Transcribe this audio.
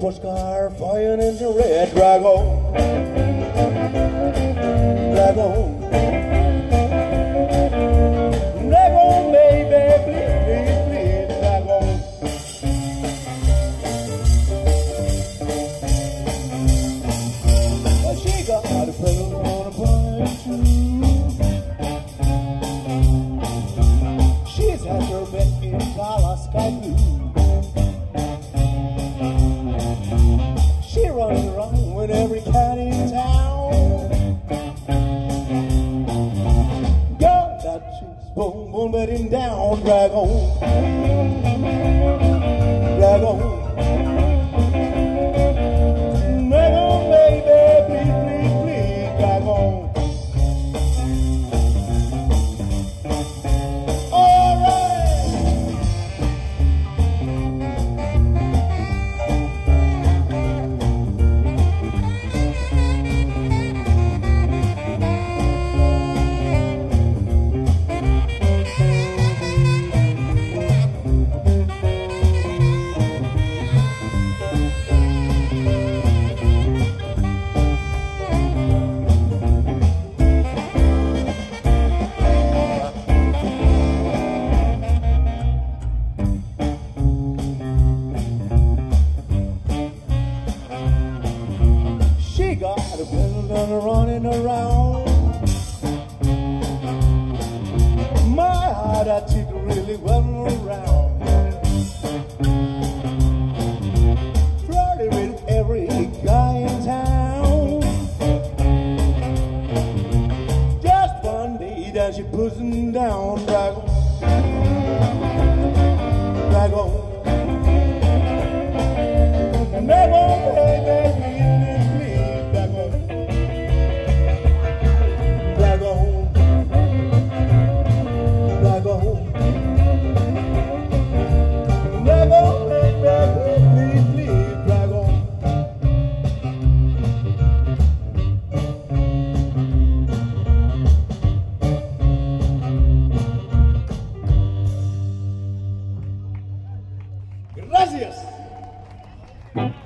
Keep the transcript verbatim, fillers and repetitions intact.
purple scar flying into red dragon. Dragon. Dragon, baby, please, please, please, dragon. Well, she got a pedal on a bunch too. She's had her bet in color sky blue. She runs around with every cat in town. Got that cheese, boom, boom, betting down, dragon, dragon. Dragon, baby, please, please, please, dragon. Running around my heart, I took really well around. Flirting with every guy in town. Just one day that she puts him down, dragon, dragon, dragon, baby. Gracias.